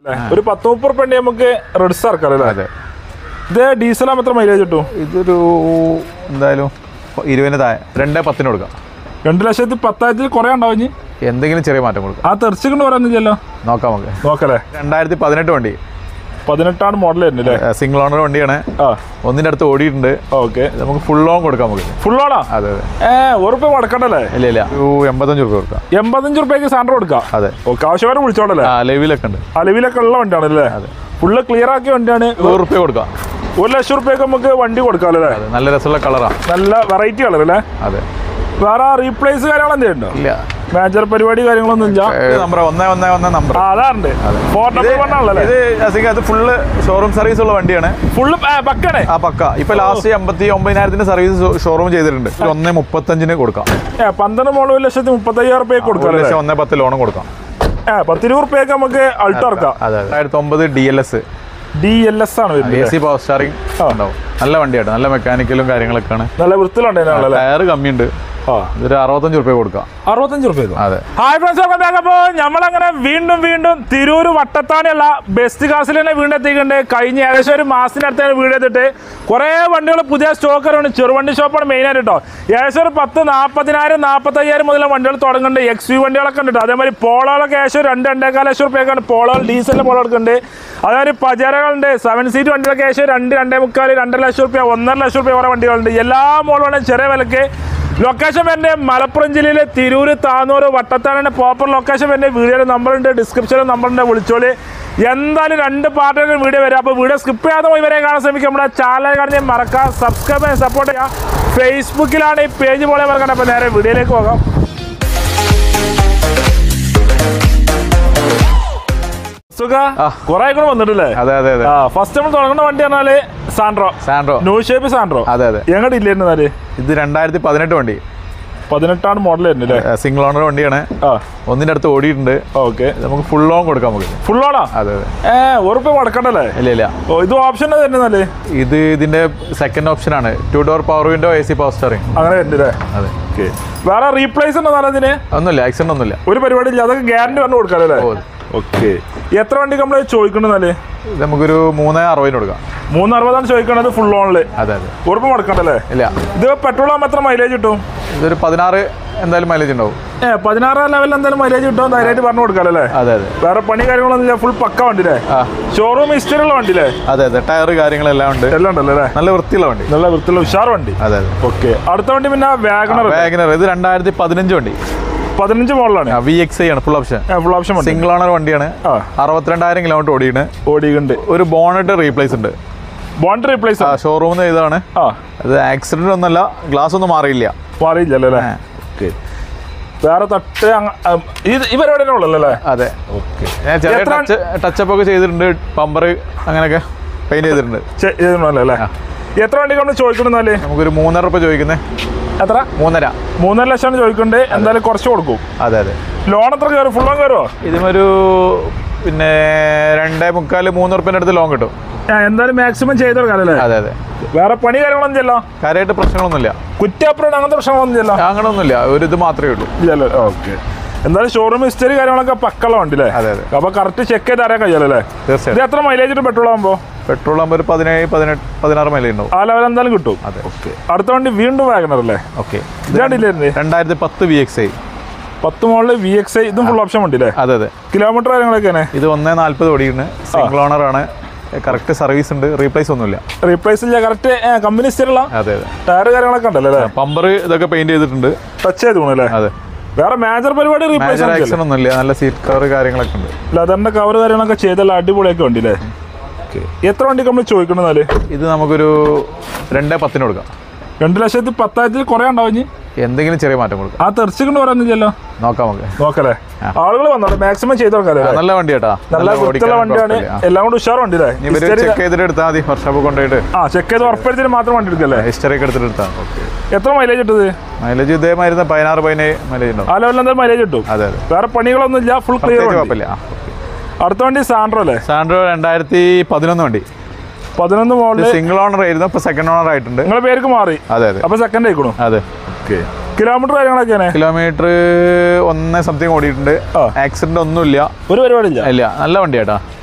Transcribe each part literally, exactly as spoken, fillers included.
ഒരു പത്ത് മുപ്പത് റുപ്യ നമുക്ക് റെഡ്സ് ഇറക്കാം അല്ലേ? ഇത് ഡീസൽ ആകുമ്പോൾ എത്ര മൈലേജ് കിട്ടും? ഇതൊരു എന്തായാലും ഇരുപതിന് താഴെ രണ്ടേ പത്തിന് കൊടുക്കാം. രണ്ട് ലക്ഷത്തി പത്തായിരത്തിൽ കുറെ ഉണ്ടാവും ഇനി എന്തെങ്കിലും ചെറിയ മാറ്റം കൊടുക്കാം. ആ തെറിച്ചിക്കൊണ്ട് പറയുന്നില്ലല്ലോ, നോക്കാം നമുക്ക്. നോക്കല്ലേ? രണ്ടായിരത്തി പതിനെട്ട് വണ്ടി, പതിനെട്ടാണ് മോഡൽ വരുന്നില്ലേ? സിംഗിൾ ഓണർ വണ്ടിയാണ്. ഒന്നിന്റെ അടുത്ത് ഓടിയിട്ടുണ്ട്. ഓക്കെ, നമുക്ക് ഫുൾ ഓൺ കൊടുക്കാം. നമുക്ക് ഫുൾ ഓണാ? അതെ അതെ. ഏഹ് ഒരു റുപ്യ മുടക്കണ്ടല്ലേ? ഇല്ല ഇല്ല, ഒരു എൺപത്തഞ്ച് റുപ്യ കൊടുക്കാം. എൺപത്തഞ്ച് റുപ്യക്ക് സാൻഡർ കൊടുക്കാം. അതെ. ഓക്കെ, ആവശ്യമായിട്ട് വിളിച്ചോണ്ടല്ലേ? അലവിലൊക്കെ ഉണ്ട്. അലവിലൊക്കെ ഉള്ള വണ്ടിയാണല്ലേ? അതെ. ഫുള്ള് ക്ലിയർ ആക്കിയ വണ്ടിയാണ്. നൂറ് റുപ്യ കൊടുക്കാം. ഒരു ലക്ഷം റുപ്യക്ക് നമുക്ക് വണ്ടി കൊടുക്കാം അല്ലേ? നല്ല രസമുള്ള കളറാണ്, നല്ല വെറൈറ്റി കളർ അല്ലേ? അതെ. വേറെ റീപ്ലേസ് കാര്യങ്ങൾ എന്തെങ്കിലും ഉണ്ടോ? ഇല്ല, മേജർ പരിപാടി കാര്യങ്ങളൊന്നും ഇല്ല. നമ്പർ ഒന്നേ ഒന്നേ ഒന്നേ നമ്പർ അതാണ്ട് ഫോർ നമ്പർ വണ്ണാണല്ലേ? ഇത് അത് ഫുള്ള് ഷോറൂം സർവീസ് ഉള്ള വണ്ടിയാണ്. ഫുള്ള് പക്കാണ്. ആ പക്ക. ഇപ്പൊ ലാസ്റ്റ് എൺപത്തി ഒമ്പതിനായിരത്തിന്റെ സർവീസ് ഷോറൂം ചെയ്തിട്ടുണ്ട്. ഒന്നേ മുപ്പത്തഞ്ചിന് കൊടുക്കാം. ഏഹ് പന്ത്രണ്ട് മോള് ഒരു ലക്ഷത്തി മുപ്പത്തി അയ്യായിരം റുപ്യ കൊടുക്കാം. ഒന്നേ പത്ത് ലോണും കൊടുക്കാം. ഏഹ് പത്തിരുപത് റുപ്യക്ക് നമുക്ക് അൾട്ടോ ഇറക്കാം. അതെ. രണ്ടായിരത്തി ഒമ്പത് D L S D L S ആണ് വരുന്നത്. എ സി പവർ സ്റ്റാറിംഗ് ഉണ്ടാവും. നല്ല വണ്ടിയാണ്, നല്ല മെക്കാനിക്കലും കാര്യങ്ങളൊക്കെയാണ്. നല്ല വൃത്തിയിലുണ്ടായിരുന്നു. ടയർ കമ്മിയുണ്ട്. ഒരു അറുപത്തഞ്ച് റുപ്യ കൊടുക്കാം. അറുപത്തഞ്ച് റുപ്യ. അതെ. ഹായ് ഫ്രണ്ട്സ്, അപ്പോൾ നമ്മളങ്ങനെ വീണ്ടും വീണ്ടും തിരൂർ വട്ടത്താനുള്ള ബെസ്റ്റ് കാസിൽ തന്നെ വീണ്ടും എത്തിയിട്ടുണ്ട്. കഴിഞ്ഞ ഏകദേശം ഒരു മാസത്തിനടുത്ത് വീട് എത്തിയിട്ട് കുറേ വണ്ടികൾ പുതിയ സ്റ്റോക്കറാണ്. ചെറുവണ്ടി ഷോപ്പാണ് മെയിനായിട്ട് കേട്ടോ. ഏകദേശം ഒരു പത്ത് നാൽപ്പതിനായിരം നാൽപ്പത്തയ്യായിരം മുതലുള്ള വണ്ടികൾ തുടങ്ങുന്നുണ്ട്. എക്സ് യു വണ്ടികളൊക്കെ ഉണ്ട്. അതേമാതിരി പോളോകളൊക്കെ ഏകദേശം രണ്ട് രണ്ടേകാൽ ലക്ഷം റുപ്യൊക്കെയാണ് പോളോ ഡീസലിൻ്റെ പോളോ എടുക്കുന്നുണ്ട്. അതേമാതിരി പജാരകളുണ്ട്. സെവൻ സീറ്റ് വണ്ടികളൊക്കെ ഏകദേശം രണ്ട് രണ്ടേ മുക്കാൽ രണ്ടര ലക്ഷം റുപ്യ ഒന്നര ലക്ഷം റുപ്യ കുറേ വണ്ടികളുണ്ട്. എല്ലാ മോളും ചെറിയ വിലക്ക്. ലൊക്കേഷൻ എൻ്റെ മലപ്പുറം ജില്ലയിലെ തിരൂര് താന്നൂർ വട്ടത്താണ് പ്രോപ്പർ ലൊക്കേഷൻ. എൻ്റെ വീഡിയോയുടെ നമ്പറുണ്ട്, ഡിസ്ക്രിപ്ഷനിൽ നമ്പറുണ്ട്, വിളിച്ചോളി. എന്തായാലും രണ്ട് പാർട്ടികൾ വീഡിയോ വരാം. അപ്പോൾ വീഡിയോ സ്കിപ്പ് ചെയ്യാതെ ഇവരെ കാണാൻ ശ്രമിക്കുക. നമ്മുടെ ചാനൽ കാണാൻ മറക്കാം, സബ്സ്ക്രൈബ് ചെയ്യാൻ സപ്പോർട്ട് ചെയ്യാം. ഫേസ്ബുക്കിലാണ് ഈ പേജ് പോലെ മറക്കണം. അപ്പോൾ നേരെ വീഡിയോയിലേക്ക് പോകാം. കുറെ കൂടെ വന്നിട്ടില്ലേ? അതെ അതെ അതെ. ഫസ്റ്റ് നമ്മൾ തുടങ്ങുന്ന വണ്ടി പറഞ്ഞാല് Santro. Santro new shape Santro. അതെ അതെ. എങ്ങോട്ട് ഇല്ലായിരുന്നാല്? ഇത് രണ്ടായിരത്തി പതിനെട്ട് വണ്ടി, പതിനെട്ടാണ് മോഡൽ വരുന്നില്ലേ? സിംഗിൾ ഓണർ വണ്ടിയാണ്. ഒന്നിന്റെ അടുത്ത് ഓടിയിട്ടുണ്ട്. ഓക്കെ, നമുക്ക് ഫുൾ ഓൺ കൊടുക്കാം. നമുക്ക് ഫുൾ ഓണാ? അതെ അതെ. ഏഹ് ഉറപ്പ് മുടക്കണ്ടല്ലേ? ഇല്ല ഇല്ല. ഇത് ഓപ്ഷൻ തരുന്നല്ലേ? ഇത് ഇതിന്റെ സെക്കൻഡ് ഓപ്ഷൻ ആണ്. Two door power window, A C power steering അങ്ങനെ വരുന്നില്ലേ? അതെ. ഓക്കെ, വേറെ റീപ്ലേസ് ഉണ്ടോ അതിന്? ഒന്നുമില്ല, ആക്സിഡന്റ് ഒന്നുമില്ല, ഒരു പരിപാടി ഇല്ല. അതൊക്കെ ഗ്യാരണ്ടി പറഞ്ഞു കൊടുക്കാല്ലേ? ഓക്കെ, എത്ര വണ്ടി നമ്മൾ ചോദിക്കണെന്നാല്? നമുക്കൊരു മൂന്ന് അറുപതിന് കൊടുക്കാം. മൂന്ന് അറുപതാണ് ചോദിക്കണത് ഫുൾ ഓണില്. അതെ അതെ. ഉറപ്പ് മുടക്കണ്ടല്ലേ? ഇല്ല. ഇത് പെട്രോൾ ആകുമ്പോൾ എത്ര മൈലേജ് കിട്ടും? ഇതൊരു പതിനാറ് എന്തായാലും മൈലേജ് ഉണ്ടാവും. ഏഹ് പതിനാറ് ലെവലിൽ എന്തായാലും മൈലേജ് കിട്ടും. ധൈര്യമായിട്ട് പറഞ്ഞു കൊടുക്കാല്ലേ? അതെ അതെ. വേറെ പണി കാര്യങ്ങളൊന്നുമില്ല, ഫുൾ പക്ക വണ്ടിയില്ലേ? ഷോറൂം ഹിസ്റ്ററി ഉള്ള വണ്ടിയില്ലേ? അതെ അതെ. ടയർ കാര്യങ്ങളെല്ലാം ഉണ്ട്. എല്ലാം ഉണ്ടല്ലോ അല്ലേ? നല്ല വൃത്തിയുള്ള വണ്ടി, നല്ല വൃത്തിയുള്ള ഉഷാർ വണ്ടി. അതെ അതെ. ഓക്കെ, അടുത്ത വണ്ടി പിന്നെ വാഗണർ. വാഗണർ ഇത് രണ്ടായിരത്തി പതിനഞ്ച് വണ്ടി, പതിനഞ്ച് മോഡലാണ്. വി എക്സ് ഐ ആണ്. Full option. Full option single owner വണ്ടിയാണ്. അറുപത്തിരണ്ടായിരം കിലോമീറ്റർ ഓടിയാണ്. ഓടിയുണ്ട്. ഒരു ബോണറ്റ് റീപ്ലേസ് ഉണ്ട്. ബോണറ്റ് റീപ്ലേസ് ഷോറൂമിൽ നിന്ന് ഇതാണ്. അത് ആക്സിഡന്റ് ഒന്നല്ല, ഗ്ലാസ് ഒന്നും മാറിയില്ല. മാറിയില്ലല്ലോ അല്ലേ? ഓക്കെ, വേറെ തട്ട് ഇവരോടെ ഉള്ളല്ലേ? അതെ. ഓക്കെ, ഞാൻ ചെറിയ ടച്ച് ടച്ചപ്പ് ഒക്കെ ചെയ്തിട്ടുണ്ട്. പമ്പർ അങ്ങനെയൊക്കെ പെയിന്റ് ചെയ്തിട്ടുണ്ട് അല്ലേ? എത്ര വണ്ടി നമ്മൾ ചോദിക്കണമെന്നാല്? നമുക്കൊരു മൂന്നര രൂപ ചോദിക്കുന്നത്. എത്ര? മൂന്നര. മൂന്നര ലക്ഷമാണ് ചോദിക്കണ്ടേ? എന്തായാലും കുറച്ച് കൊടുക്കും. അതെ അതെ. ലോൺ എത്ര കയറും? ഫുൾ ലോൺ കയറുമോ? ഇതിനൊരു പിന്നെ രണ്ടേ മുക്കാല് മൂന്ന് റുപ്യൻ്റെ അടുത്ത് ലോൺ കിട്ടും. എന്തായാലും മാക്സിമം ചെയ്ത് കൊടുക്കാല്ലേ? അതെ അതെ. വേറെ പണി കാര്യങ്ങളൊന്നും ചെയ്യല്ലോ? കാര്യമായിട്ട് പ്രശ്നങ്ങളൊന്നുമില്ല. കുറ്റപ്പുറം അങ്ങനത്തെ പ്രശ്നങ്ങളൊന്നും ചെയ്യല്ലോ? അങ്ങനെയൊന്നുമില്ല, ഒരു ഇത് മാത്രമേ ഉള്ളൂ. ഇല്ലല്ലോ. ഓക്കെ, എന്തായാലും ഷോറൂം ഹിസ്റ്ററി കാര്യങ്ങളൊക്കെ പക്കള്ള വണ്ടിയില്ലേ? അതെ അതെ. അപ്പൊ കറക്റ്റ് ചെക്ക് ചെയ്ത് അറിയാൻ കഴിയാലല്ലേ? തീർച്ചയായും. ഇത് എത്ര മൈലേജ് ഇട്ട് പെട്രോൾ ആകുമ്പോൾ? പെട്രോൾ ആകുമ്പോൾ ഒരു പതിനേഴ് പതിനെട്ട് പതിനാറ് മൈലേജ് ഉണ്ടാവും. ആ ലെവൽ എന്തായാലും കിട്ടും. അതെ. ഓക്കെ, അടുത്ത വണ്ടി വീണ്ടും വാഗണർ അല്ലേ? ഓക്കെ, ഇതാണ്ടില്ലേ? രണ്ടായിരത്തി പത്ത് വി എക്സ് ഐ. പത്ത് മോളില് വി എക്സ് ഐ. ഇതും ഫുൾ ഓപ്ഷൻ വണ്ടി അല്ലേ? അതെ അതെ. കിലോമീറ്റർ കാര്യങ്ങളൊക്കെയാണ്. ഇത് ഒന്നേ നാല്പത് ഓടിയാണ്. സിംഗിൾ ഓണർ ആണ്. കറക്റ്റ് സർവീസ് ഉണ്ട്. റീപ്ലേസ് ഒന്നുമില്ല. റീപ്ലേസ് ഇല്ല. കറക്റ്റ് കമ്പനി ഹിസ്റ്ററിയുള്ള. അതെ അതെ. ടയർ കാര്യങ്ങളൊക്കെ ഉണ്ടല്ലേ? പമ്പർ ഇതൊക്കെ പെയിന്റ് ചെയ്തിട്ടുണ്ട്. ടച്ച് ചെയ്ത് പോകണല്ലേ? അതെ. വേറെ മേജർ പരിപാടി റീപ്ലേസ് ഒന്നുമില്ല. നല്ല സീറ്റ് കവർ കാര്യങ്ങളൊക്കെ ഉണ്ട്. ലെതറിന്റെ കവർ കാര്യങ്ങളൊക്കെ ചെയ്തല്ല അടിപൊളിയൊക്കെ ഉണ്ടല്ലേ? എത്ര വണ്ടി നമ്മൾ ചോദിക്കണമെന്നാല്? ഇത് നമുക്കൊരു രണ്ടേ പത്തിന് കൊടുക്കാം. രണ്ട് ലക്ഷത്തി പത്തായിരത്തിൽ കുറെ ഉണ്ടാവും ഇനി എന്തെങ്കിലും ചെറിയ മാറ്റം കൊടുക്കാം. ആ തെറിച്ചിക്കൊണ്ട് പറയുന്നില്ലല്ലോ? നോക്കാം നമുക്ക്. നോക്കല്ലേ? ആളുകൾ വന്നോട്ടെ, മാക്സിമം ചെയ്ത് കൊടുക്കാല്ലേ? നല്ല വണ്ടി കേട്ടാ, നല്ല വൃത്തിയുള്ള വണ്ടിയാണ്. എല്ലാം കൂടെ ഉഷാർ വണ്ടി അല്ലേ? ചെക്ക് ചെയ്തിട്ട് എടുത്താൽ മതി. വർഷോപ്പ് കൊണ്ടുപോയിട്ട് ആ ചെക്ക് ചെയ്ത് ഉറപ്പെടുത്തിട്ട് മാത്രം വണ്ടി എടുക്കല്ലേ? ഹിസ്റ്ററി ഒക്കെ എടുത്തിട്ട് എടുത്താൽ. എത്ര മൈലേജ് കിട്ടുന്നത്? മൈലേജ് ഇതേമാതിരി പതിനാറ് പതിനേഴ് മൈലേജ് ഉണ്ടാവും. ആ ലെവലിൽ എന്തായാലും മൈലേജ് കിട്ടും. അതെ അതെ. വേറെ പണികളൊന്നും ഇല്ല, ഫുൾ ക്ലിയർ. കുഴപ്പമില്ല. അടുത്ത വണ്ടി സാൻഡ്രോ അല്ലേ? സാൻഡ്രോ രണ്ടായിരത്തി പതിനൊന്ന് വണ്ടി, പതിനൊന്ന് മോഡൽ. സിംഗിൾ ഓണർ ആയിരുന്നു, ഇപ്പൊ സെക്കൻഡ് ഓണർ ആയിട്ടുണ്ട്. നിങ്ങളുടെ പേർക്ക് മാറി? അതെ അതെ. അപ്പൊ സെക്കൻഡ് ആയിക്കണു. അതെ. ഓക്കെ, കിലോമീറ്റർ കാര്യങ്ങളൊക്കെയാണ്? കിലോമീറ്റർ ഒന്ന് സംതിങ് ഓടിയിട്ടുണ്ട്. ആക്സിഡന്റ് ഒന്നുമില്ല, ഒരു പരിപാടി ഇല്ല. ഇല്ല, നല്ല വണ്ടി കേട്ടാ.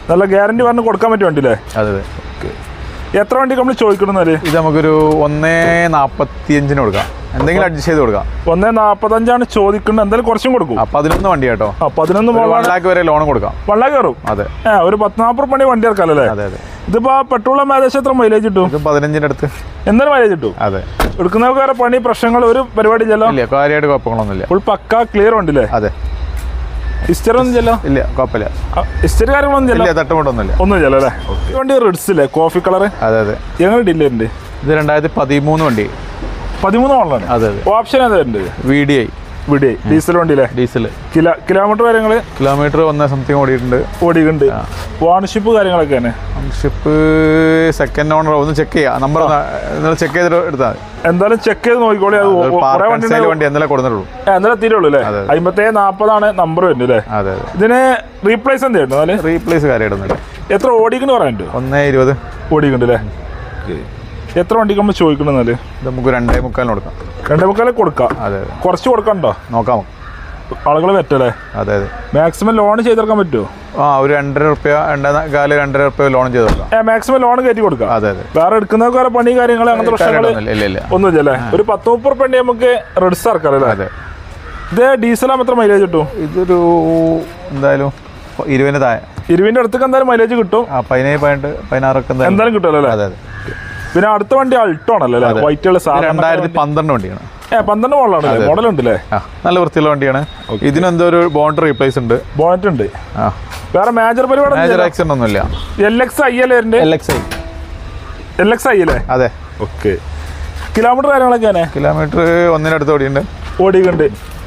നല്ല ഗ്യാരണ്ടി പറഞ്ഞ് കൊടുക്കാൻ പറ്റും വണ്ടിയില്ലേ? അതെ അതെ. എത്ര വണ്ടി നമ്മൾ ചോദിക്കണമെന്നാല്? ഇത് നമുക്കൊരു ഒന്നേ നാപ്പത്തി അഞ്ചിന് കൊടുക്കാം, എന്തെങ്കിലും അഡ്ജസ്റ്റ് ചെയ്ത് കൊടുക്കാം. ഒന്നേ നാപ്പത്തഞ്ചാണ് ചോദിക്കുന്നത്, എന്തായാലും കുറച്ചും കൊടുക്കും. പതിനൊന്ന് വണ്ടി കേട്ടോ. ആ പതിനൊന്ന് വൺ ലാക്ക് വരെ ലോൺ കൊടുക്കാം. വൺ ലാക്ക് കയറും. അതെ. ഏഹ് ഒരു പത്ത് നാൽപ്പത് പണി വണ്ടി ഇറക്കാം അല്ലേ? അതെ അതെ. ഇതിപ്പോ പെട്രോൾ ഏകദേശം എത്ര മൈലേജ് കിട്ടും? ഇത് പതിനഞ്ചിന്റെ അടുത്ത് എന്തായാലും മൈലേജ് കിട്ടും. അതെ. എടുക്കുന്നവർക്ക് പണി പ്രശ്നങ്ങൾ ഒരു പരിപാടി ഇല്ലല്ലോ? ഇല്ല, കാര്യമായിട്ട് കുഴപ്പങ്ങളൊന്നുമില്ല. ഫുൾ പക്ക ക്ലിയർ ഉണ്ടല്ലേ? അതെ. ഹിസ്റ്ററി ഒന്നും ചെല്ലോ? ഇല്ല, കുഴപ്പമില്ല. ഹിസ്റ്ററി കാര്യങ്ങളൊന്നും ചെല്ലോ? തട്ടുമുട്ടൊന്നുമില്ല. ഒന്നും ചെല്ലോ അല്ലേ? വണ്ടി റിഡ്സ് ഇല്ലേ, കോഫി കളർ? അതെ അതെ. എങ്ങനെ ഡിലേ ഉണ്ട്? ഇത് രണ്ടായിരത്തി പതിമൂന്ന് വണ്ടി. പതിമൂന്ന് മോഡലാണ്? അതെ അതെ. ഓപ്ഷൻ ഏതാ ഉണ്ട്? V D I. V D I diesel വണ്ടിയില്ലേ? ഡീസൽ. കിലോ കിലോമീറ്റർ കാര്യങ്ങൾ? കിലോമീറ്റർ ഒന്നേ സംതിങ് ഓടിയിട്ടുണ്ട്. ഓടിയിട്ടുണ്ട്. ഓണർഷിപ്പ് കാര്യങ്ങളൊക്കെ തന്നെ? ഓണർഷിപ്പ് സെക്കൻഡ് ഓണർ ഒന്ന് ചെക്ക് ചെയ്യാം, നമ്പർ ചെക്ക് ചെയ്തിട്ട് എടുത്താൽ എന്തായാലും ചെക്ക് ചെയ്ത് നോക്കിക്കോളി. അത് വണ്ടി എന്തായാലും കൊടുത്തിട്ടുള്ളൂ, എന്തായാലും എത്തിയിട്ടുള്ളൂ അല്ലേ? അമ്പത്തേഴ് നാൽപ്പതാണ് നമ്പർ വരുന്നത് അല്ലേ? അതെ അതെ. ഇതിന് റീപ്ലേസ് എന്തായിരുന്നു? അല്ലെ റീപ്ലേസ് കാര്യമായിട്ടൊന്നുമില്ല. എത്ര ഓടിക്കുന്നു പറയാനുണ്ട്? ഒന്നേ ഇരുപത് ഓടിക്കുന്നുണ്ട് അല്ലേ? എത്ര വണ്ടിക്ക് നമ്മൾ ചോദിക്കണമെന്നാല്? നമുക്ക് രണ്ടേ മുക്കാലിന് കൊടുക്കാം. രണ്ടേ മുക്കാലിന് കൊടുക്കാം. അതെ. കുറച്ച് കൊടുക്കണ്ടോ? നോക്കാം, ആളുകൾ പറ്റല്ലേ? അതെ അതെ. മാക്സിമം ലോൺ ചെയ്തെടുക്കാൻ പറ്റുമോ? ആ ഒരു രണ്ടര റുപ്യ രണ്ടേ കാല് രണ്ടര റുപ്യ ലോൺ ചെയ്ത് കൊടുക്കാം. മാക്സിമം ലോൺ കയറ്റി കൊടുക്കാം. അതെ അതെ. വേറെ എടുക്കുന്നവർക്ക് വേറെ പണി കാര്യങ്ങൾ അങ്ങനത്തെ പ്രശ്നങ്ങൾ ഒന്നുമില്ല അല്ലേ? ഒരു പത്ത് മുപ്പത് റുപ്യ ഉണ്ടെങ്കിൽ നമുക്ക് റെഡ്സ് ഇറക്കാം അല്ലേ? അതെ. ഇത് ഡീസലാകുമ്പോൾ എത്ര മൈലേജ് കിട്ടും? ഇതൊരു എന്തായാലും ഇരുപതിന് താഴെ. ഇരുപതിന്റെ അടുത്തൊക്കെ എന്തായാലും മൈലേജ് കിട്ടും. ആ പതിനേഴ് പതിനെട്ട് പതിനാറൊക്കെ എന്തായാലും കിട്ടുമല്ലോ അല്ലേ? അതെ അതെ. പിന്നെ അടുത്ത വണ്ടി അൾട്ടോ ആണല്ലോ അല്ലേ? വൈറ്റ് രണ്ടായിരത്തി പന്ത്രണ്ട് വണ്ടിയാണ്. ഏഹ് പന്ത്രണ്ട് മോഡലാണ്. മോഡൽ ഉണ്ടല്ലേ? നല്ല വൃത്തിയുള്ള വണ്ടിയാണ്. ഇതിനെന്തോ ഒരു ബോണ്ട് റീപ്ലേസ് ഉണ്ട്. ബോണറ്റ് ഉണ്ട്. വേറെ മേജർ പരിപാടി മേജർ ആക്സിഡന്റ് ഒന്നുമില്ല. എൽ എക്സ് ഐ അല്ലേ? L X I. L X I അല്ലേ? അതെ. ഓക്കെ. കിലോമീറ്റർ കാര്യങ്ങളൊക്കെയാണ്? കിലോമീറ്റർ ഒന്നിനടുത്ത് ഓടിയുണ്ട്. ഓടിയുണ്ട്.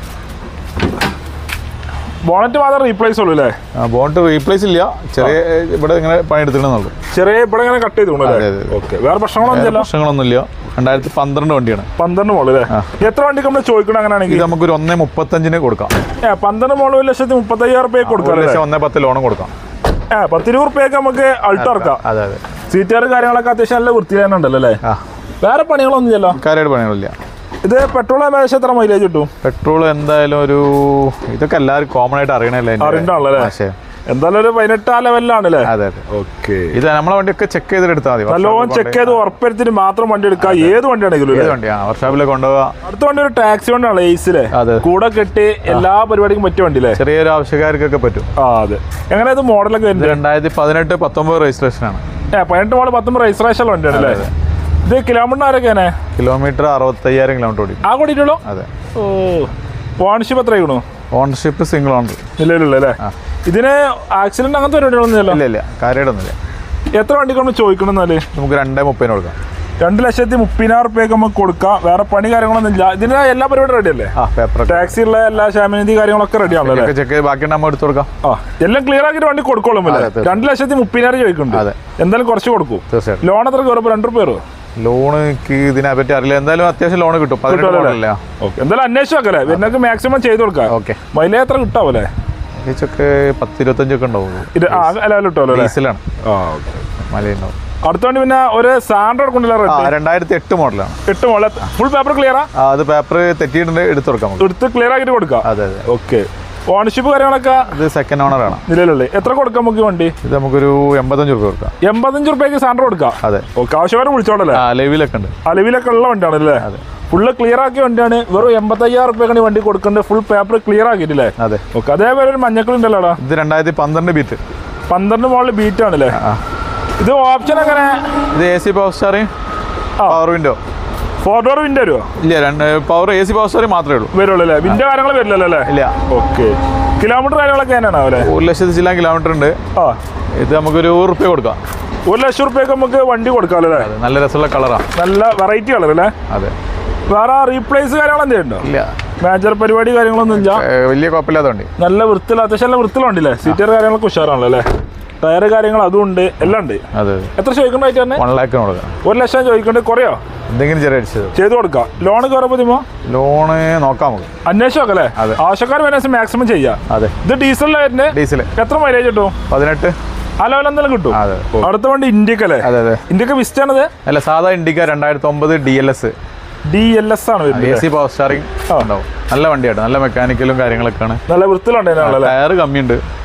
ബോണറ്റ് മാത്രം റീപ്ലേസ് ഉള്ളൂ അല്ലേ? ബോണറ്റ് റീപ്ലേസ് ഇല്ല, ചെറിയ ഇവിടെ ഇങ്ങനെ പണിയെടുത്തിട്ടുള്ളൂ. ചെറിയ ഇവിടെ ഇങ്ങനെ കട്ട് ചെയ്തു. ഓക്കെ. വേറെ പ്രശ്നങ്ങളൊന്നും പ്രശ്നങ്ങളൊന്നുമില്ല. രണ്ടായിരത്തി പന്ത്രണ്ട് വണ്ടിയാണ്. പന്ത്രണ്ട് മോള് അല്ലേ? എത്ര വണ്ടിക്ക് നമ്മൾ ചോദിക്കണം അങ്ങനെയാണെങ്കിൽ? നമുക്കൊരു ഒന്നേ മുപ്പത്തഞ്ചിന് കൊടുക്കാം. ഏഹ് പന്ത്രണ്ട് മോള് ഒരു ലക്ഷത്തി മുപ്പത്തയ്യായിരം റുപ്യ കൊടുക്കാം. ഒന്നേ പത്ത് ലോണും കൊടുക്കാം. ഏഹ് പത്തിരുപത് റുപ്യക്ക് നമുക്ക് അൾട്ടോ ഇറക്കാം. അതെ അതെ. സീറ്റുകാർ കാര്യങ്ങളൊക്കെ അത്യാവശ്യം നല്ല വൃത്തിയാണല്ലോ അല്ലേ? വേറെ പണികളൊന്നും ഇല്ലല്ലോ? കാര്യമായിട്ട് പണികളില്ല. ഇത് പെട്രോൾ ഏകദേശം എത്ര മൈലേജ് കിട്ടും? പെട്രോൾ എന്തായാലും ഒരു ഇതൊക്കെ എല്ലാവരും കോമൺ ആയിട്ട് അറിയണല്ലേ? അറിയണ്ടല്ലേ? എന്തായാലും ഒരു പതിനെട്ട് ആ ലെവലിലാണല്ലേ? അതെ അതെ. ഓക്കെ. ഇത് നമ്മളെ വണ്ടിയൊക്കെ ചെക്ക് ചെയ്തിട്ട് എടുത്താൽ മതി. നല്ലോണം ചെക്ക് ചെയ്ത് ഉറപ്പെടുത്തിട്ട് മാത്രം വണ്ടി എടുക്കാം. ഏത് വണ്ടിയാണെങ്കിലും വർക്ക്ഷോപ്പിലേക്ക് കൊണ്ടുപോകാം. അടുത്ത വണ്ടി ഒരു ടാക്സി വണ്ടിയാണ്. എയ്സിലെ കൂടെ കെട്ടി എല്ലാ പരിപാടിക്കും പറ്റിയ വണ്ടി അല്ലേ? ചെറിയൊരു ആവശ്യക്കാർക്കൊക്കെ പറ്റും. ആ അതെ. എങ്ങനെ ഇത് മോഡലൊക്കെ വരുന്നത്? രണ്ടായിരത്തി പതിനെട്ട് പത്തൊമ്പത് രജിസ്ട്രേഷൻ ആണ്. ഏഹ് പതിനെട്ട് മോഡൽ പത്തൊമ്പത് രജിസ്ട്രേഷൻ വണ്ടിയാണ് അല്ലേ? ഇത് കിലോമീറ്റർ ആരൊക്കെയാണ്? കിലോമീറ്റർ അറുപത്തയ്യായിരം കിലോമീറ്റർ ഓടി. ആ കൂടിയിട്ടുള്ളൂ? അതെ. ഓ ഓണർഷിപ്പ് എത്രയാണോ? ഓണർഷിപ്പ് സിംഗിൾ ഓണർ നിലവിലുള്ള അല്ലേ? ഇതിന് ആക്സിഡന്റ് അങ്ങനത്തെ പരിപാടികളൊന്നും ഇല്ല ഇല്ല, കാര്യമായിട്ടൊന്നുമില്ല. എത്ര വണ്ടിക്ക് നമ്മൾ ചോദിക്കണം എന്നാല്? നമുക്ക് രണ്ടേ മുപ്പതിന് കൊടുക്കാം. രണ്ട് ലക്ഷത്തി മുപ്പതിനായിരം റുപ്യക്ക് നമുക്ക് കൊടുക്കാം. വേറെ പണി കാര്യങ്ങളൊന്നും ഇല്ല. ഇതിന് എല്ലാ പരിപാടിയും റെഡി അല്ലേ? ടാക്സി ഉള്ള എല്ലാ ക്ഷേമനിധി കാര്യങ്ങളൊക്കെ റെഡി ആണല്ലോ? ബാക്കി നമ്മൾ എടുത്തു കൊടുക്കാം. ആ എല്ലാം ക്ലിയർ ആക്കിയിട്ട് വണ്ടി കൊടുക്കോളും. രണ്ട് ലക്ഷത്തി മുപ്പതിനായിരം ചോദിക്കുന്നുണ്ട്. എന്തായാലും കുറച്ച് കൊടുക്കും. തീർച്ചയായിട്ടും. ലോൺ എത്ര കയറുമ്പോൾ രണ്ട് റുപ്യ കയറുമോ? ലോണ് ഇതിനെ പറ്റി അറിയില്ല. എന്തായാലും അത്യാവശ്യം ലോൺ കിട്ടും. എന്തായാലും അന്വേഷിച്ച് വെക്കല്ലേ? പിന്നെ മാക്സിമം ചെയ്ത് കൊടുക്കാം. ഓക്കെ. മൈലേജ് എത്ര കിട്ടാവല്ലേ? മൈലേജൊക്കെ പത്ത് ഇരുപത്തഞ്ചൊക്കെ ഉണ്ടാവും. ഇത് ആ ലെവൽ കിട്ടുമല്ലോ? ഡീസലാണ്. മലയുണ്ടാവും. അടുത്ത വണ്ടി പിന്നെ ഒരു സാൻഡ്രോ കൊണ്ടുള്ള രണ്ടായിരത്തി എട്ട് മോഡലാണ്. എട്ട് മോഡൽ. Full paper ക്ലിയറാ? അത് പേപ്പർ തെറ്റിയിട്ടുണ്ട്, എടുത്ത് കൊടുക്കാം. എടുത്ത് ക്ലിയർ ആക്കിയിട്ട് കൊടുക്കാം. അതെ അതെ. ഓക്കെ. ഓണർഷിപ്പ് കാര്യങ്ങളൊക്കെ? ഇത് സെക്കൻഡ് ഓണർ ആണ്. നിലവിലുള്ളത്. എത്ര കൊടുക്കാം നമുക്ക് വണ്ടി? ഇത് നമുക്കൊരു എൺപത്തഞ്ച് റുപ്യ കൊടുക്കാം. എൺപത്തഞ്ച് റുപ്യക്ക് സാൻഡ്രോ കൊടുക്കാം. അതെ. ഓക്കെ. ആവശ്യമാരെ വിളിച്ചോണ്ടല്ലേ? അലവിലൊക്കെ ഉണ്ട്. അലവിലൊക്കെ ഉള്ള വണ്ടിയാണ് അല്ലേ? അതെ. ഫുള്ള് ക്ലിയർ ആക്കിയ വണ്ടിയാണ്. വെറും എൺപത്തയ്യായിരം റുപ്യക്കാണ് വണ്ടി കൊടുക്കേണ്ടത്. ഫുൾ പേപ്പർ ക്ലിയർ ആക്കിയിട്ടില്ലേ? അതെ. ഓക്കെ. അതേപോലെ ഒരു മഞ്ഞക്കളുണ്ടല്ലോ. ഇത് രണ്ടായിരത്തി പന്ത്രണ്ട് ബീറ്റ്. പന്ത്രണ്ട് മോഡൽ ബീറ്റ് ആണല്ലേ? ഇത് ഓപ്ഷൻ എങ്ങനെ? ഇത് A C power steering, power window. Four door window വരുമോ? ഇല്ല, രണ്ട് power A C power steering മാത്രമേ ഉള്ളൂ. വരുള്ളൂ അല്ലേ? വിൻഡോ കാര്യങ്ങൾ വരില്ലല്ലോ അല്ലേ? ഇല്ല. ഓക്കെ. കിലോമീറ്റർ കാര്യങ്ങളൊക്കെ എങ്ങനെയാണ് അവരെ? ഒരു ലക്ഷത്തി ചില കിലോമീറ്റർ ഉണ്ട്. ആ ഇത് നമുക്കൊരു റുപ്യ കൊടുക്കാം. ഒരു ലക്ഷം റുപ്യക്ക് നമുക്ക് വണ്ടി കൊടുക്കാം അല്ലേ? നല്ല രസമുള്ള കളറാണ്. നല്ല വെറൈറ്റി കളർ അല്ലേ? അതെ. വേറെ റീപ്ലേസ് കാര്യങ്ങൾ എന്തെയുണ്ടോ? ഇല്ല. മേജർ പരിപാടി കാര്യങ്ങളൊന്നും ഇല്ല. വലിയ കുഴപ്പമില്ലാത്തതുകൊണ്ട് നല്ല വൃത്തിയില്ല, അത്യാവശ്യം നല്ല വൃത്തിയിലുണ്ടല്ലേ? സീറ്റർ കാര്യങ്ങളൊക്കെ ഉഷാറാണല്ലോ അല്ലേ? ടയർ കാര്യങ്ങൾ അതും ഉണ്ട്, എല്ലാം ഉണ്ട്. അതെ. എത്ര ചോദിക്കണ്ടായിട്ട് തന്നെ? വൺ ലാക്ക് കൊടുക്കാം. ഒരു ലക്ഷം ചോദിക്കണ്ടേ? കുറയോ? എന്തെങ്കിലും ചെറിയ ചെയ്ത് കൊടുക്കാം. ലോണ് കയറുമ്പോ ലോണ് നോക്കാം, അന്വേഷിച്ച് നോക്കല്ലേ? ആവശ്യക്കാർ വേണമെങ്കിൽ മാക്സിമം ചെയ്യാം. അതെ. ഇത് ഡീസലിലായിരുന്നു. ഡീസൽ എത്ര മൈലേജ് കിട്ടും? പതിനെട്ട് ആ ലെവൽ എന്തായാലും കിട്ടും. അടുത്ത വണ്ടി ഇൻഡിക്ക അല്ലേ? അതെ അതെ. ഇൻഡിക്ക വിസ്റ്റാണത് അല്ല, സാധാ ഇൻഡിക്ക രണ്ടായിരത്തി ഒമ്പത് D L S. D L S ആണ്. എ സി പവർ സ്റ്റാറിംഗ് ഉണ്ടാവും. നല്ല വണ്ടിയായിട്ട് നല്ല മെക്കാനിക്കലും കാര്യങ്ങളൊക്കെയാണ്. നല്ല വൃത്തിയിലുണ്ട്. ടയർ കമ്മിയുണ്ട്.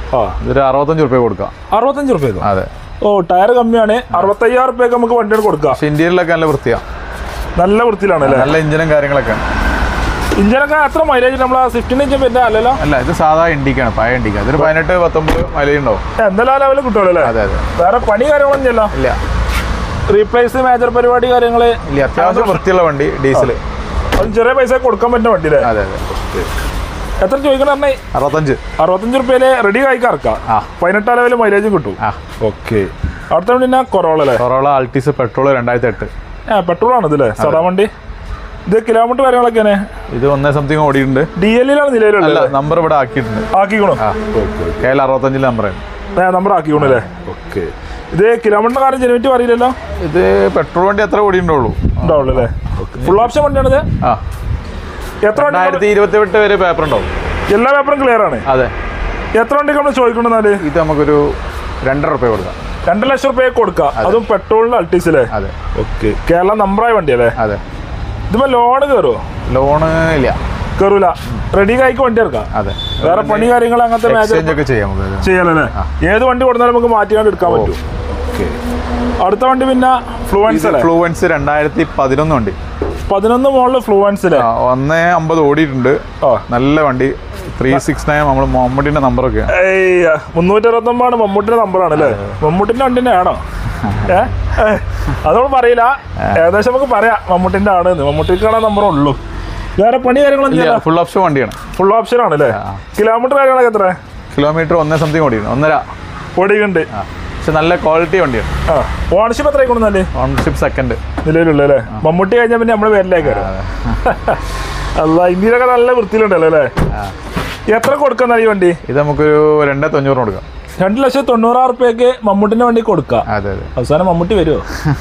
ഇതൊരു അറുപത്തഞ്ച് റുപ്യ കൊടുക്കാം. അറുപത്തഞ്ച് റുപ്യക്ക്? അതെ. ഓ ടയർ കമ്മിയാണ്, അറുപത്തയ്യായിരം റുപ്യക്ക് നമുക്ക് വണ്ടികൾ കൊടുക്കാം. പക്ഷെ ഇന്ത്യയിലൊക്കെ നല്ല വൃത്തിയാണ്, നല്ല വൃത്തിയിലാണ് അല്ലേ? നല്ല ഇഞ്ചിനും കാര്യങ്ങളൊക്കെ. ഇഞ്ചിനൊക്കെ എത്ര മൈലേജ്? നമ്മൾ ഫിഫ്റ്റീൻ ഇഞ്ച് പിന്നെ അല്ലല്ലോ? അല്ല, ഇത് സാധാ ഇൻഡിക്കാണ്, പഴയ ഇൻഡിക്ക. ഇതൊരു പതിനെട്ട് പത്തൊമ്പത് മൈലേജ് ഉണ്ടാവും. എന്തെല്ലാം ലെവലിൽ കിട്ടുമല്ലോ അല്ലേ? അതെ അതെ. വേറെ പണി കാര്യങ്ങളൊന്നും ഇല്ലല്ലോ? ഇല്ല. റീപ്ലേസ് മേജർ പരിപാടി കാര്യങ്ങൾ ഇല്ല. അത്യാവശ്യം വൃത്തിയുള്ള വണ്ടി, ഡീസൽ. അതും ചെറിയ പൈസ കൊടുക്കാൻ പറ്റുന്ന വണ്ടി അല്ലേ? അതെ അതെ. എത്ര ചോദിക്കണം പറഞ്ഞേ? അറുപത്തഞ്ച്. അറുപത്തഞ്ച് റുപ്യയില് റെഡി കായ്ക്ക് ഇറക്കാം. പതിനെട്ടാം ലെവൽ മൈലേജും കിട്ടും. ഓക്കെ. അടുത്ത വണ്ടി എന്നാ? കൊറോള അല്ലേ? കൊറോള ആൾട്ടിസ് പെട്രോൾ രണ്ടായിരത്തി എട്ട്. ആ പെട്രോൾ ആണ് ഇതല്ലേ? സാധാ വണ്ടി. ഇത് കിലോമീറ്റർ കാര്യങ്ങളൊക്കെയാണ്? ഇത് ഒന്നേ സംതിങ് ഓടിയിട്ടുണ്ട്. ഡി എല്ലിലാണ് നിലവിലുള്ള നമ്പർ ഇവിടെ ആക്കിയിട്ടുണ്ട്. ആക്കിക്കണോ? കെ എൽ അറുപത്തഞ്ചിലെ നമ്പറാണ്. നമ്പർ ആക്കിക്കണു അല്ലേ? ഓക്കെ. ഇത് കിലോമീറ്റർ കാര്യം ജനുവിറ്റി അറിയില്ലല്ലോ? ഇത് പെട്രോൾ വണ്ടി എത്ര ഓടിയിട്ടുള്ളൂ ഉണ്ടാവുള്ളൂ അല്ലേ? ഫുൾ ഓപ്ഷൻ വണ്ടിയാണിത്. ആ. എത്ര രണ്ടായിരത്തി ഇരുപത്തി എട്ട് വരെ പേപ്പർ ഉണ്ടാവും. എല്ലാ പേപ്പറും ക്ലിയർ ആണ്? അതെ. എത്ര വണ്ടിക്ക് നമ്മൾ ചോദിക്കണെന്നാല്? ഇത് നമുക്കൊരു രണ്ടര റുപ്യ കൊടുക്കാം. രണ്ട് ലക്ഷം റുപ്യ കൊടുക്കാം, അതും പെട്രോളിന്റെ അൾട്ടീസിലെ? അതെ. ഓക്കെ. കേരള നമ്പറായ വണ്ടിയല്ലേ? അതെ. ഇതിപ്പോ ലോണ് കയറുമോ? ലോണ് ഇല്ല, കയറൂല. റെഡി കായ്ക്ക് വണ്ടി ഇറക്കാം. അതെ. വേറെ പണി കാര്യങ്ങൾ അങ്ങനത്തെ ചെയ്യാലല്ലേ? ഏത് വണ്ടി കൊടുത്താലും നമുക്ക് മാറ്റിയാണ്ട് എടുക്കാൻ പറ്റും. ഓക്കെ. അടുത്ത വണ്ടി പിന്നെ ഫ്ലുവൻസ് അല്ലേ? ഫ്ലുവൻസ് രണ്ടായിരത്തി പതിനൊന്ന് വണ്ടി. പതിനൊന്ന് മോളില് ഫ്ലുവൻസിലെ ഒന്നേ അമ്പത് ഓടിയിട്ടുണ്ട്. നല്ല വണ്ടി. ത്രീ സിക്സ് നയൻ നമ്മൾ മമ്മൂട്ടിന്റെ നമ്പറൊക്കെ. മുന്നൂറ്റി അറുപത്തി ഒമ്പതാണ് മമ്മൂട്ടിന്റെ നമ്പറാണ് അല്ലേ? മമ്മൂട്ടിന്റെ വണ്ടി തന്നെ ആണോ? ഏ അതോട് പറയില്ല, ഏകദേശം നമുക്ക് പറയാം മമ്മൂട്ടിന്റെ ആണ്. മമ്മൂട്ടിക്കാണ് നമ്പർ ഉള്ളൂ. വേറെ പണി കാര്യങ്ങളൊന്നും? ഫുൾ ഓപ്ഷൻ വണ്ടിയാണ്. ഫുൾ ഓപ്ഷൻ ആണ് അല്ലേ? കിലോമീറ്റർ കാര്യങ്ങളൊക്കെ എത്ര? കിലോമീറ്റർ ഒന്നേ സംതിങ് ഓടിയാണ്. ഒന്നര ഓടിയുണ്ട്. പക്ഷെ നല്ല ക്വാളിറ്റി വണ്ടിയാണ്. ഓണർഷിപ്പ് എത്ര ആയിക്കൊണ്ടല്ലേ? ഓണർഷിപ്പ് സെക്കൻഡ് നിലവിലുള്ള അല്ലേ? മമ്മൂട്ടി കഴിഞ്ഞാൽ പിന്നെ നമ്മുടെ പേരിലേക്ക് അല്ല. ഇന്ത്യയിലൊക്കെ നല്ല വൃത്തിയിലുണ്ടല്ലോ അല്ലേ? എത്ര കൊടുക്കുന്ന ഈ വണ്ടി? ഇത് നമുക്കൊരു രണ്ടേ തൊണ്ണൂറ് കൊടുക്കാം. രണ്ട് ലക്ഷത്തി തൊണ്ണൂറായിരം റുപ്യക്ക് മമ്മൂട്ടിന്റെ വണ്ടി കൊടുക്കാം. അതെ അതെ. അവസാനം മമ്മൂട്ടി വരുമോ?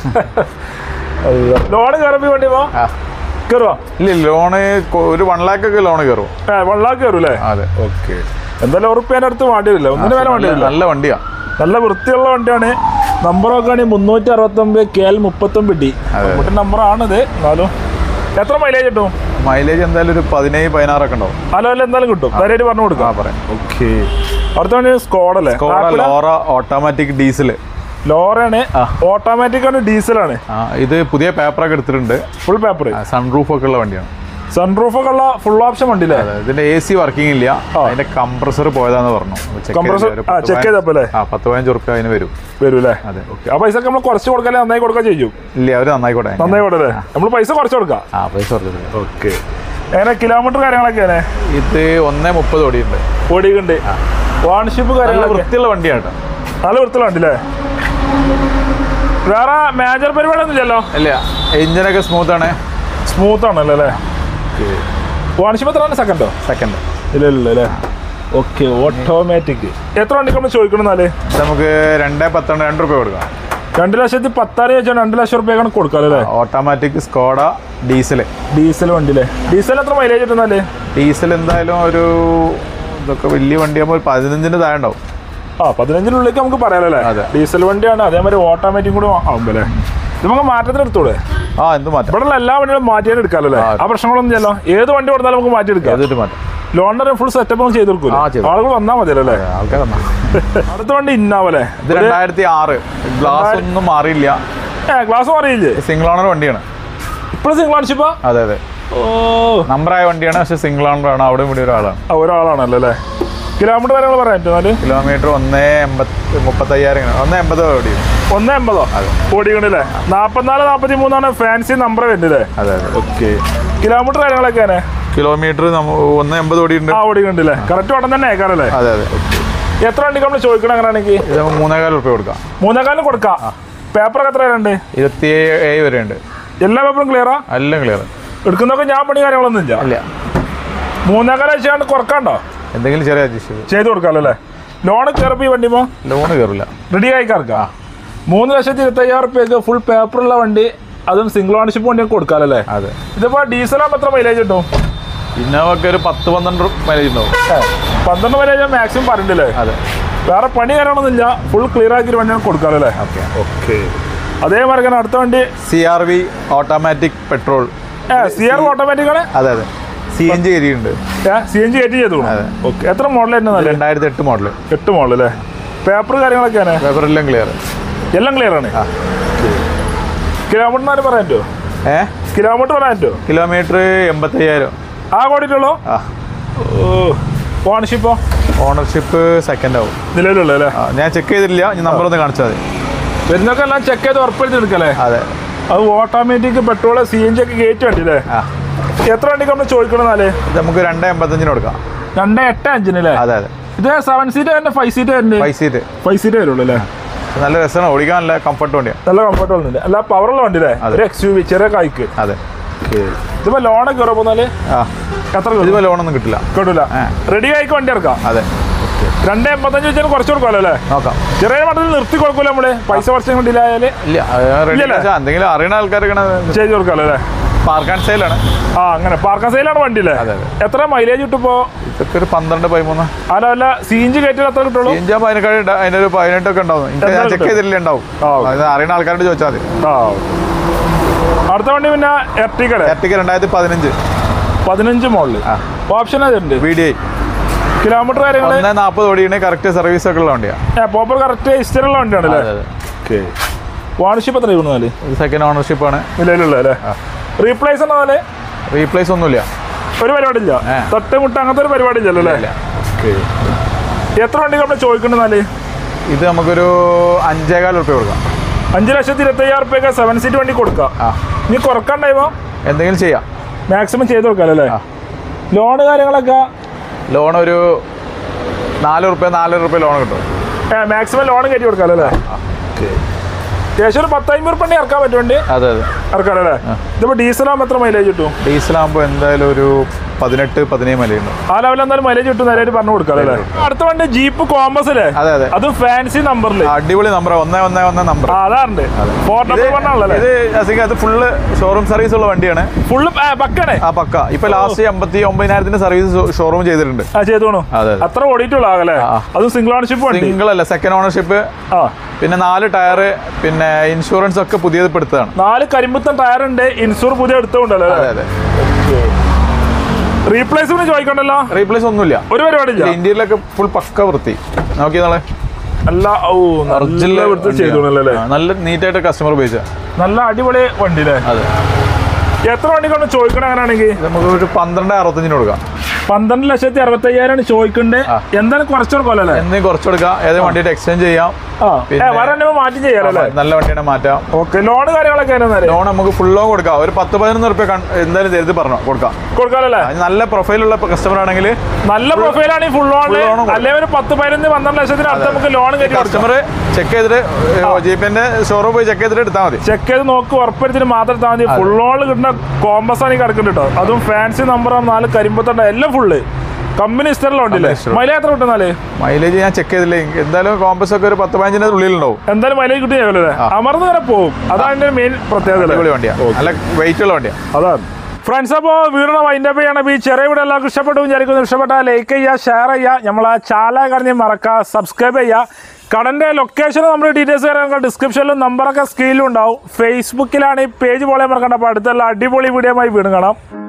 ലോണ് കയറുമ്പോ വണ്ടി പോ കയറുവാ? ഇല്ല, ലോണ് ഒരു വൺ ലാക്ക് ഒക്കെ ലോണ് കയറും. വൺ ലാക്ക് കയറും അല്ലേ? അതെ. ഓക്കെ. എന്തായാലും ഉറുപ്പ്യേൻ്റെ അടുത്ത് വണ്ടി വരില്ല, ഒന്നിന് വേറെ വണ്ടി വരില്ല. നല്ല വണ്ടിയാ, നല്ല വൃത്തിയുള്ള വണ്ടിയാണ്. നമ്പർ നോക്കുകയാണെങ്കിൽ മുന്നൂറ്റി അറുപത്തൊമ്പത് കെ എൽ മുപ്പത്തൊമ്പത് ഡി മമ്മൂട്ടി നമ്പറാണിത്. എന്നാലും എത്ര മൈലേജ് കിട്ടും? മൈലേജ് എന്തായാലും ഒരു പതിനേഴ് പതിനാറൊക്കെ ഉണ്ടാവും. ഹലോ അല്ല എന്തായാലും കിട്ടും. ധൈര്യമായിട്ട് പറഞ്ഞു കൊടുക്കാം. പറയാം. ഓക്കെ. അടുത്ത വണ്ടി സ്കോഡ അല്ലേ? Laura automatic diesel. ലോറയാണ്, ഓട്ടോമാറ്റിക് ആണ്, ഡീസലാണ്. ഇത് പുതിയ പേപ്പറൊക്കെ എടുത്തിട്ടുണ്ട്. ഫുൾ പേപ്പർ, സൺറൂഫ് ഒക്കെ ഉള്ള വണ്ടിയാണ്. സൺറൂഫ് ഒക്കെ ഉള്ള ഫുൾ ഓപ്ഷൻ വണ്ടി അല്ലേ? ഇതിന്റെ എ സി വർക്കിംഗ് ഇല്ല, അതിന്റെ കംപ്രസർ പോയതാന്ന് പറഞ്ഞു. ചെക്ക് ചെയ്തപ്പോ പത്ത് പതിനഞ്ച് റുപ്യ അതിന് വരും വരും അല്ലേ? അതെ. ഓക്കെ. ആ പൈസ നമ്മൾ കുറച്ച് കൊടുക്കാല്ലേ നന്നായി കൊടുക്കാൻ ചെയ്യും? ഇല്ല, അവര് നന്നായിക്കോട്ടെ. നന്നായിക്കോട്ടെ. നമ്മൾ പൈസ കുറച്ച് കൊടുക്കാം. ആ പൈസ കുറച്ച്. ഓക്കെ. എങ്ങനെ കിലോമീറ്റർ കാര്യങ്ങളൊക്കെ? ഇത് ഒന്നേ മുപ്പത് ഓടിയുണ്ട്. ഓടിയുണ്ട്. ഓണർഷിപ്പ് കാര്യങ്ങൾ വൃത്തിയുള്ള വണ്ടിയാണ്. നല്ല വൃത്തിയുള്ള വണ്ടി അല്ലേ? വേറെ മേജർ പരിപാടി ഒന്നും ഇല്ലല്ലോ? ഇല്ല, എഞ്ചിനൊക്കെ സ്മൂത്ത് ആണ്. സ്മൂത്ത് ആണല്ലോ അല്ലേ? ഓണർഷിപ്പ് എത്ര? സെക്കൻഡോ? സെക്കൻഡ്. ഇല്ല ഇല്ല അല്ലേ? ഓക്കെ. ഓട്ടോമാറ്റിക് എത്ര വണ്ടിക്ക് നമ്മൾ ചോദിക്കണമെന്നാല്? നമുക്ക് രണ്ടേ പത്തെണ്ണം രണ്ട് റുപ്യ കൊടുക്കാം. രണ്ട് ലക്ഷത്തി പത്തായിരം വെച്ചാൽ രണ്ട് ലക്ഷം റുപ്യക്കാണ് കൊടുക്കാം അല്ലേ? Automatic Skoda diesel. ഡീസൽ വണ്ടി അല്ലേ? ഡീസൽ എത്ര മൈലേജ് കിട്ടുന്നാല്? ഡീസൽ എന്തായാലും ഒരു ഇതൊക്കെ വലിയ വണ്ടിയാകുമ്പോൾ പതിനഞ്ചിന് താഴെ ഉണ്ടാവും. ആ പതിനഞ്ചിനുള്ളിലേക്ക് നമുക്ക് പറയാലല്ലേ? ഡീസൽ വണ്ടിയാണ്, അതേമാതിരി ഓട്ടോമാറ്റിക് കൂടെ ആവുമ്പോ അല്ലേ? നമുക്ക് മാറ്റത്തിന് എടുത്തോളെ? ആ എന്ത് മാറ്റം? ഇവിടെ എല്ലാ വണ്ടികളും മാറ്റിയാലും എടുക്കാമല്ലേ? ആ പ്രശ്നങ്ങളൊന്നും ചെയ്യല്ലോ. ഏത് വണ്ടി കൊടുത്താലും നമുക്ക് മാറ്റിയെടുക്കാം. ലോണിന്റെ ഫുൾ സെറ്റപ്പ് ചെയ്ത് കൊടുക്കും. ആളുകൾ വന്നാൽ മതിയല്ലോ അല്ലേ? ആൾക്കാർ. അടുത്ത വണ്ടി ഇന്നോവല്ലേ? ഇത് രണ്ടായിരത്തി ആറ്. ഗ്ലാസ് ഒന്നും മാറിയില്ല. ഏ ഗ്ലാസ് മാറിയില്ലേ? സിംഗിൾ ഓണർ വണ്ടിയാണ്. ഇപ്പോഴും സിംഗിൾ ഓണർഷിപ്പാ? അതെ അതെ. ഓ നമ്പറായ വണ്ടിയാണ്, പക്ഷെ സിംഗിൾ ഓണർ ആണ്. അവിടെ ഇവിടെ ഒരാളാണ്. ഒരാളാണല്ലോ അല്ലേ? കിലോമീറ്റർ കാര്യങ്ങൾ പറയാൻ പറ്റും? കിലോമീറ്റർ ഒന്നേ എൺപത്തി മുപ്പത്തയ്യായിരം ഒന്നേ എൺപത് ഓടി. ഒന്നേ എൺപതോ ഓടിക്കണല്ലേ? നാപ്പത്തിനാല് നാപ്പത്തി മൂന്നാണ് ഫാൻസി നമ്പർ വരുന്നത്. അതെ അതെ. ഓക്കെ. കിലോമീറ്റർ കാര്യങ്ങളൊക്കെയാണ്? കിലോമീറ്റർ ഒന്നേ എൺപത് ഓടിയുണ്ട്. ആ ഓടിക്കണ്ടല്ലേ? കറക്റ്റ് ഓട്ടം തന്നെ അയക്കാറല്ലേ? അതെ അതെ. എത്ര വണ്ടിക്ക് നമ്മൾ ചോദിക്കണം അങ്ങനെയാണെങ്കിൽ? മൂന്നേകാൽ റുപ്യ കൊടുക്കാം. മൂന്നേകാലിന് കൊടുക്കാം. പേപ്പറൊക്കെ എത്ര വരെയുണ്ട്? ഇരുപത്തി ഏഴ് വരെ ഉണ്ട്. എല്ലാ പേപ്പറും ക്ലിയറാ? എല്ലാം ക്ലിയർ. എടുക്കുന്നതൊക്കെ ഞാൻ പണി കാര്യങ്ങളൊന്നും ഇല്ല. ഇല്ല. മൂന്നേകാല വെച്ചാണ്ട് കുറക്കാണ്ടോ? എന്തെങ്കിലും ചെറിയ അഡ്ജസ്റ്റ് ചെയ്ത് കൊടുക്കാമല്ലോ? ലോണ് കയറിപ്പോ ഈ വണ്ടിമോ? ലോണ് കയറില്ല. റെഡി ആയി കറക്കാം. മൂന്ന് ലക്ഷത്തി ഇരുപത്തി അയ്യായിരം റുപ്യക്ക് ഫുൾ പേപ്പറുള്ള വണ്ടി, അതും സിംഗിൾ ഓണർഷിപ്പ് വണ്ടി കൊടുക്കാമല്ലേ? അതെ. ഇതിപ്പോ ഡീസലാകുമ്പോൾ എത്ര മൈലേജ് കിട്ടും? ഇന്നോവൊക്കെ ഒരു പത്ത് പന്ത്രണ്ട് മൈലേജ് ഉണ്ടാവും. പന്ത്രണ്ട് മൈലേജ് മാക്സിമം പറഞ്ഞിട്ടില്ലേ? അതെ. വേറെ പണി കാര്യങ്ങളൊന്നുമില്ല, ഫുൾ ക്ലിയർ ആക്കി വണ്ടിയാണ് കൊടുക്കാമല്ലേ? Okay okay. അതേമാതിരി അടുത്ത വണ്ടി C R V automatic petrol. C R V automatic ആണ്? അതെ അതെ. സി എൻ ജി കയറ്റിയിട്ടുണ്ട്. സി എൻ ജി കയറ്റി ചെയ്തു. ഓക്കെ, എത്ര മോഡലായിരുന്നു? രണ്ടായിരത്തി എട്ട് മോഡൽ. എട്ട് മോഡൽ അല്ലേ? പേപ്പർ കാര്യങ്ങളൊക്കെയാണ്? പേപ്പർ എല്ലാം ക്ലിയർ, എല്ലാം ക്ലിയർ ആണ്. കിലോമീറ്ററിനാര് പറയാൻ പറ്റുമോ? ഏ കിലോമീറ്റർ പറയാൻ പറ്റുമോ? കിലോമീറ്റർ എൺപത്തി അയ്യായിരം ആ കൂടിയിട്ടുള്ളൂ. ഓണർഷിപ്പോ? ഓണർഷിപ്പ് സെക്കൻഡ് ആവും നിലവിലുള്ള അല്ലേ? ഞാൻ ചെക്ക് ചെയ്തിട്ടില്ല, നമ്പർ ഒന്ന് കാണിച്ചാൽ മതി. വരുന്നൊക്കെ എല്ലാം ചെക്ക് ചെയ്ത് ഉറപ്പെടുത്തി എടുക്കല്ലേ? അതെ. അത് automatic petrol C N G ഒക്കെ കയറ്റി വണ്ടില്ലേ? എത്ര വണ്ടിക്ക് നമ്മൾ ചോദിക്കണമെന്നാല്? നമുക്ക് രണ്ട് എൺപത്തഞ്ചിന് കൊടുക്കാം. രണ്ട് എട്ട് അഞ്ചിനല്ലേ? അതെ അതെ. ഇത് സെവൻ സീറ്റ് തന്നെ ഫൈവ് സീറ്റ് വരുന്നുണ്ട്? ഫൈവ് സീറ്റ് ഫൈവ് സീറ്റ് വരുള്ളൂ അല്ലേ? നല്ല രസമാണ് ഓടിക്കാൻ, നല്ല കംഫർട്ട് വണ്ടിയാണ്. നല്ല കംഫർട്ട് വണ്ടില്ല, അല്ല പവറുള്ള വണ്ടി അല്ലേ? ഒരു എക്സ് യു വി ചെറിയ കായ്ക്ക്. അതെ. ഇതിപ്പോ ലോണൊക്കെ കയറാൻ പോന്നാല് എത്ര? ഇതിപ്പോ ലോണൊന്നും കിട്ടില്ല. കിട്ടില്ല. റെഡി ആയിക്ക് വണ്ടി ഇറക്കാം. അതെ. രണ്ട് എൺപത്തഞ്ച് വെച്ചാൽ കുറച്ച് കൊടുക്കാമല്ലോ അല്ലേ? നോക്കാം. ചെറിയ മട്ടത്തിൽ നിർത്തി കൊടുക്കൂല നമ്മള്, പൈസ കുറച്ചും കൊണ്ടില്ലായാല്. എന്തെങ്കിലും അറിയുന്ന ആൾക്കാരൊക്കെ ചെയ്ത് കൊടുക്കാമല്ലോ അല്ലേ? പാർക്ക് ആൻഡ് സെയിലാണ്. ആ, അങ്ങനെ പാർക്ക് ആൻഡ് സെയിലാണ് വണ്ടി അല്ലേ? എത്ര മൈലേജ് കിട്ടുമ്പോ? ഇതൊക്കെ ഒരു പന്ത്രണ്ട് പതിമൂന്ന്. അല്ല അല്ല, സി എൻ ജി കയറ്റിയാൽ എത്ര കിട്ടുള്ളൂ? സി എൻ ജി പതിനെട്ട് അതിനൊരു പതിനെട്ടൊക്കെ ഉണ്ടാവും. ചെക്ക് ചെയ്തില്ലേ ഉണ്ടാവും. അറിയുന്ന ആൾക്കാരോട് ചോദിച്ചാൽ മതി. ആ, അടുത്ത വണ്ടി പിന്നെ എർട്ടിക. എർട്ടിക രണ്ടായിരത്തി പതിനഞ്ച് പതിനഞ്ച് മോഡല്. ഓപ്ഷൻ അതുണ്ട്. V D I. കിലോമീറ്റർ കാര്യങ്ങൾ നാൽപ്പത് ഓടിയാണ്. കറക്റ്റ് സർവീസ് ഒക്കെ ഉള്ള വണ്ടിയാണ്. പ്രോപ്പർ കറക്റ്റ് ഹിസ്റ്ററി ഉള്ള വണ്ടിയാണ് അല്ലേ? ഓക്കെ. ഓണർഷിപ്പ് എത്ര ഇരുപത്തിനാല്? സെക്കൻഡ് ഓണർഷിപ്പ് ആണ് നിലവിലുള്ള അല്ലേ? റീപ്ലേസ് ഉണ്ടോ? റീപ്ലേസ് ഒന്നുമില്ല, ഒരു പരിപാടി ഇല്ല. തൊട്ടുമുട്ട അങ്ങനത്തെ ഒരു പരിപാടി ഇല്ലല്ലോ അല്ലേ? എത്ര വണ്ടി നമ്മൾ ചോദിക്കണ്ടെന്നാല്? ഇത് നമുക്കൊരു അഞ്ചേകാൽ റുപ്യ കൊടുക്കാം. അഞ്ച് ലക്ഷത്തി ഇരുപത്തി അയ്യായിരം റുപ്യൊക്കെ സെവൻ സീറ്റ് വണ്ടി കൊടുക്കാം. ഇനി കുറക്കണ്ടായിപ്പോ എന്തെങ്കിലും ചെയ്യാം, മാക്സിമം ചെയ്ത് കൊടുക്കാം അല്ലേ? ലോണ് കാര്യങ്ങളൊക്കെ? ലോൺ ഒരു നാല് റുപ്യ നാലര റുപ്യ ലോൺ കിട്ടും. മാക്സിമം ലോൺ കയറ്റി കൊടുക്കാം അല്ലേ? ഏകദേശം ഒരു പത്തമ്പത് റുപ്യ ഇറക്കാൻ പറ്റുന്നുണ്ട്. അതെ അതെ, ഇറക്കാം അല്ലേ? ഇതിപ്പോ ഡീസലാകുമ്പോൾ എത്ര മൈലേജ് കിട്ടും? ഡീസലാകുമ്പോൾ എന്തായാലും ഒരു പതിനെട്ട് പതിനേഴ് മൈലേജ് ഉണ്ട്. ആ ലെവലിൽ എന്തായാലും മൈലേജ് കിട്ടും. നേരെ പറഞ്ഞു കൊടുക്കാം അല്ലേ? അടുത്ത വണ്ടി ജീപ്പ് കോമ്പസ് അല്ലേ? അതെ അതെ. അതും ഫാൻസി നമ്പറിൽ, അടിപൊളി നമ്പർ, ഒന്നേ ഒന്നേ ഒന്നേ നമ്പർ. അതാറുണ്ട്. ഫോർ നമ്പർ പറഞ്ഞാണല്ലോ ഇത്. അത് ഫുള്ള് ഷോറൂം സർവീസ് ഉള്ള വണ്ടിയാണ്. ഫുള്ള് പക്കാണ്. ആ പക്ക. ഇപ്പൊ ലാസ്റ്റ് എൺപത്തി ഒമ്പതിനായിരത്തിന്റെ സർവീസ് ഷോറൂം ചെയ്തിട്ടുണ്ട്. ആ ചെയ്തോണു. അതെ, അത്ര ഓടിയിട്ടുള്ള ആകല്ലേ? അതും സിംഗിൾ ഓണർഷിപ്പ്? സിംഗിൾ അല്ല, സെക്കൻഡ് ഓണർഷിപ്പ്. ആ, പിന്നെ നാല് ടയറ്, പിന്നെ ഇൻഷുറൻസ് ഒക്കെ പുതിയത് എടുത്തതാണ്. നാല് കരിമ്പുത്തൻ ടയർ ഉണ്ട്, ഇൻഷൂർ പുതിയ എടുത്തോണ്ടല്ലോ. അതെ അതെ. റീപ്ലേസ്മെന്റ് ചോദിക്കണ്ടല്ലോ? റീപ്ലേസ് ഒന്നുമില്ല, ഒരു പരിപാടി ഇല്ല. ഇന്ത്യയിലൊക്കെ ഫുൾ പക്ക വൃത്തി നോക്കിയാളെ. നല്ല നല്ല നീറ്റായിട്ട് കസ്റ്റമർ ഉപയോഗിച്ച നല്ല അടിപൊളി വണ്ടി അല്ലേ? അതെ. എത്ര വണ്ടി കൊണ്ട് ചോദിക്കണം അങ്ങനെയാണെങ്കിൽ? നമുക്ക് ഒരു പന്ത്രണ്ട് അറുപത്തഞ്ചിന് കൊടുക്കാം. പന്ത്രണ്ട് ലക്ഷത്തി അറുപത്തി അയ്യായിരം ചോദിക്കണ്ടേ? എന്തായാലും കുറച്ചു കൊടുക്കാമല്ലോ? എന്തെങ്കിലും കുറച്ചു കൊടുക്കാം. ഏത് വണ്ടിയുടെ എക്സ്ചേഞ്ച് ചെയ്യാം, മാറ്റി ചെയ്യാം. നല്ല വണ്ടിയുടെ മാറ്റാം. ഓക്കെ. ലോൺ കാര്യങ്ങളൊക്കെ? ലോൺ നമുക്ക് ഫുൾ ലോൺ കൊടുക്കാം. ഒരു പത്ത് പതിനൊന്ന് റുപ്യ എന്തായാലും ചെയ്ത് പറഞ്ഞു കൊടുക്കാം. കൊടുക്കാമല്ലേ? നല്ല പ്രൊഫൈലുള്ള കസ്റ്റമർ ആണെങ്കിൽ, നല്ല പ്രൊഫൈൽ ആണെങ്കിൽ ഫുൾ ലോൺ, അല്ലെങ്കിൽ ഒരു പത്ത് പതിനൊന്ന് പന്ത്രണ്ട് ലക്ഷത്തിന് അടുത്ത് നമുക്ക് ലോൺ കയറ്റി കസ്റ്റമർ ചെക്ക് ചെയ്തിട്ട് ജീപ്പിന്റെ ഷോറൂം പോയി ചെക്ക് ചെയ്തിട്ട് എടുത്താൽ മതി. ചെക്ക് ചെയ്ത് നോക്കി ഉറപ്പെടുത്തിട്ട് മാത്രം എടുത്താൽ മതി. ഫുൾ ലോൺ കിട്ടുന്ന കോമ്പസ് ആണ് കിടക്കുന്നുണ്ട് കേട്ടോ. അതും ഫാൻസി നമ്പറാണ്, നാല് കരിമ്പത്തണ്ട, എല്ലാം ഫുള്ള് കമ്പനി ഇഷ്ടമല്ല ഉണ്ടല്ലേ? മൈലേജ് എത്ര കിട്ടുന്നാല്? മൈലേജ് ഞാൻ ചെക്ക് ചെയ്തില്ലേ, എന്തായാലും കോമ്പസ് ഒക്കെ ഒരു പത്ത് പതിനഞ്ചിന്റെ ഉള്ളിലുണ്ടാവും. എന്തായാലും മൈലേജ് കിട്ടിയല്ലേ? അമർന്ന് വരെ പോകും. അതാണ് മെയിൻ പ്രത്യേകത. നല്ല വെയിറ്റ് ഉള്ള വണ്ടിയാണ്. അതാണ് ഫ്രണ്ട്സ്. അപ്പോൾ വീടിനെ വൈൻഡപ്പ് ചെയ്യണം. ഈ ചെറിയ വീട് എല്ലാവർക്കും ഇഷ്ടപ്പെട്ടു വിചാരിക്കുന്നു. ഇഷ്ടപ്പെട്ടാൽ ലൈക്ക് ചെയ്യുക, ഷെയർ ചെയ്യുക, നമ്മളെ ചാനൽ കഴിഞ്ഞ് മറക്കുക, സബ്സ്ക്രൈബ് ചെയ്യുക. കടൻ്റെ ലൊക്കേഷനും നമ്മുടെ ഡീറ്റെയിൽസ് കാര്യങ്ങൾ ഡിസ്ക്രിപ്ഷനിലും നമ്പറൊക്കെ സ്ക്രീനിലും ഉണ്ടാവും. ഫേസ്ബുക്കിലാണ് ഈ പേജ് പോലെ മറക്കണ്ട. അപ്പോൾ അടുത്തുള്ള അടിപൊളി വീഡിയോ ആയി വീണ്ടും കാണാം.